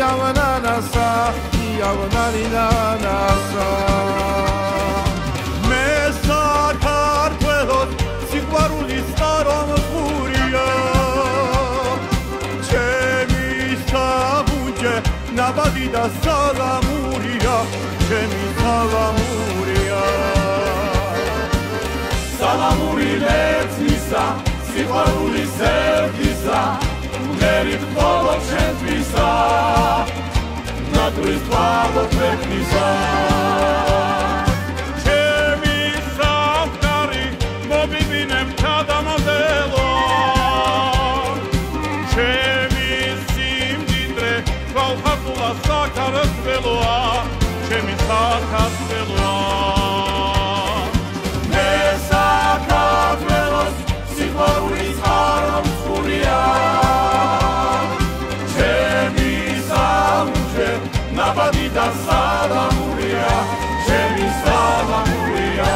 იავნანასა იავნანინანასა მე საქართველოს სიყვარულის წარმხურია ჩემი საბუნჯე ნაბადი და სალამურია ჩემი სალამურია სალამური ლეცისა სიყვარულის ერთისა მღერით მხოლოდ შენთვისა ნატურის თვალო ქვეყნისა ჩემი სამყარი მობიბინე მთა-დამაზელო ჩემი სიმდიდრე თვალხატულა საქართველოა ჩემი საქართველოა მე საქართველოს სიყვარულის წარმხურია ჩემი სამუშე ნაბადი და სალამურია ჩემი სალამურია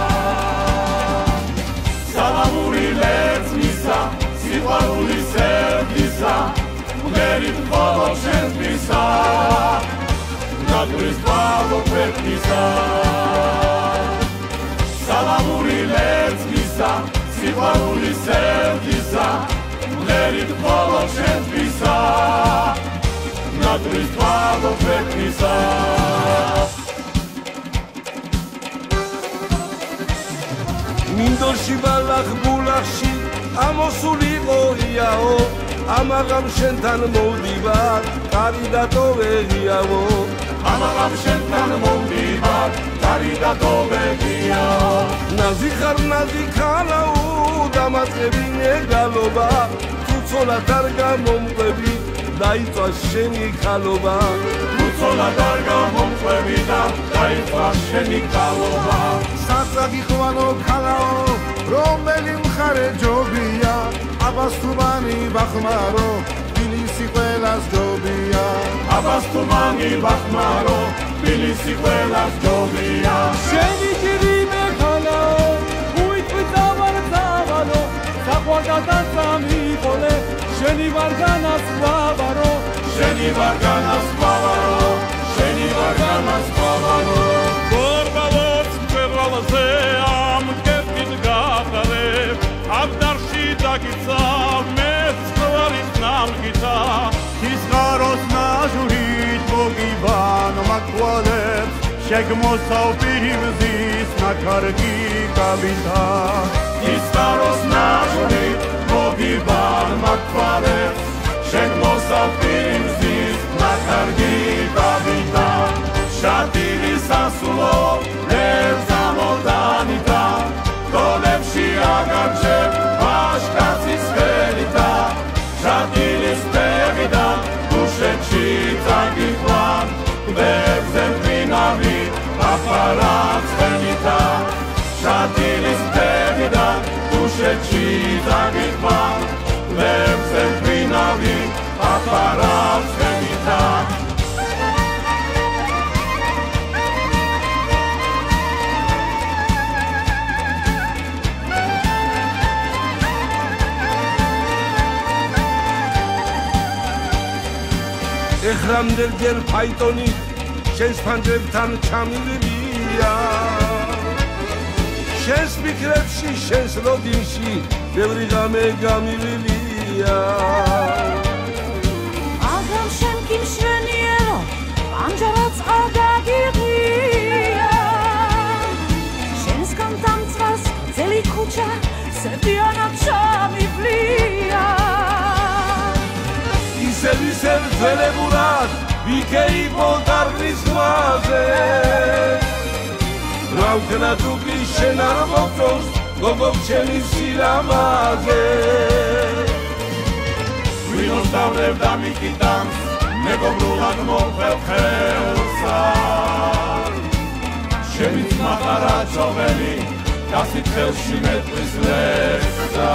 სალამური ლეცმისა სიყვარულის ერთისა მღერით მხოლოდ შენთვისა ნატურის თვალო ქვეყნისა სალამური ლეცმისა სიყვარულის ერთისა მღერით მხოლოდ შენთვისა ნატურის თვალო ქვეყნისა მინდორში ბალახბულახში ამოსულიყოიაო ამაღამ შენთან მოვდივარ კარი დატოვებიაო ამაღამ შენთან მოვდივარ კარი დატოვებიაო ნაზი ხარ ნაზი ხალაო დამატებინე გალობა თუ ცოლად არ გამომყვები დაიწვა შენი ქალობა თუ ცოლად არ გამომყვები და დაიწვა შენი ქალობა საწადი ხვანო ქალაო რომელი მხარე ჯობია აბასთუმანი ბახმარო თბილისი ყველას ჯობია აბასთუმანი ბახმარო თბილისი ყველას ჯობია შენი ჭირი მექალაო უიტყვი-ძავარ-ძავარო საყვარდა და სამიყოლე შენი ვარგანას ვავარო შენი ვარგანას ვავარო შენი ვარგანას ვავარო ბორბალოც მწვერვალზე ამ კერტით გახარებ აბდარში დაგიცავ მეც ხვარის ნამგითა ისღაროს ნაჟურით მოგიბან მაკვალებს შეგმოსავ პირიმზის ნაკარგი კაბითა ისღაროს ნაჟურით მოგიბან მაკვალებს შეგმოსავ პირიმზის ნაკარგი კაბითა შატირი სასულო ლერძამოდანითა გოლებში აგარჩებ აშკაცის ხელითა შატირის ფერიდან დუშეთში წაგიყვან გვერდზე მფრინავი აფარაც ხელითა შატირის ფერიდან დუშეთში წაგიყვან გვერდზე მფრინავი აფარაც ხელითა ეხლამდელ ფაიტონი შენს ფანჯრებთან ჩამივირია შენს ფიქრებში შენს ლოდინში ბევრი ღამე გამივილია აგამ შენ კი მშვენიერო პანჯრაც აგაგიღია შენსგან დამწვას ძელი ქუჩა სევდიანად ჩამივლია ისევ ძველებურად ვიქეი მოდარნის ხმაზე რავქნა თუ კი შენ არ მოგწონს გოგო ჩემი სილამაზე ვინოს დავრევ და მიკიდამს მეგობრულად მომხევ ხელსა შენი ძმაყარა ცოველი დასით ხელში მეტყვის ლექსა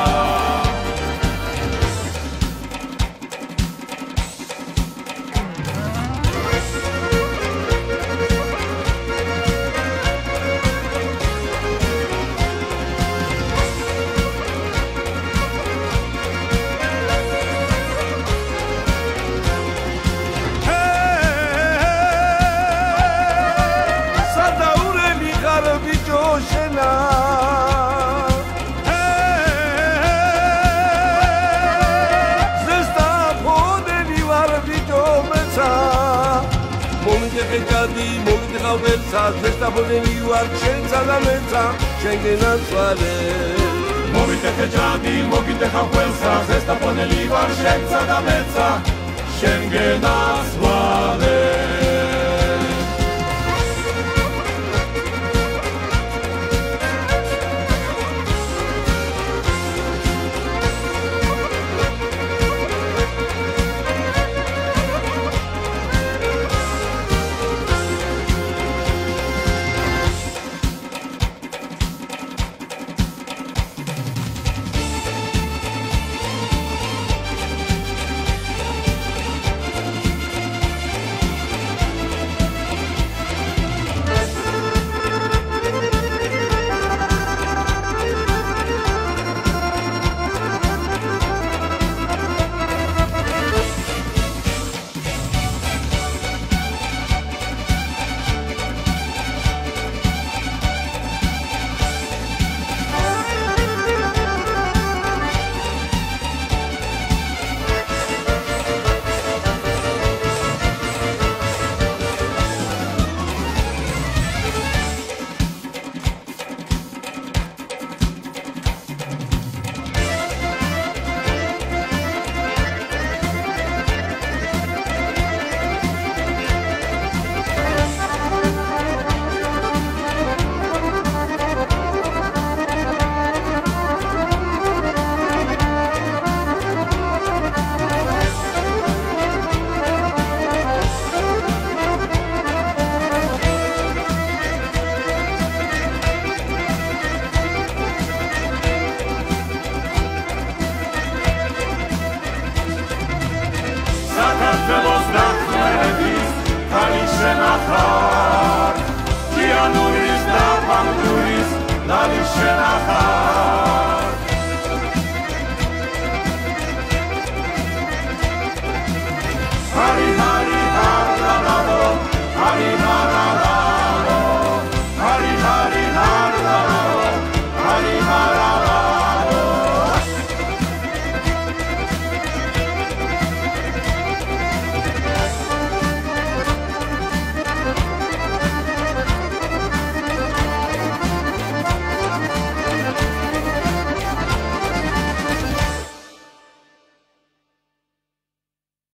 de pecati, mogli de cauvelța, Zesta poneliu arcența la mența, Schengen soare. Mogli de pecati, mogli de cauvelța, Zesta poneliu arcența la mența, Schengen soare. Hari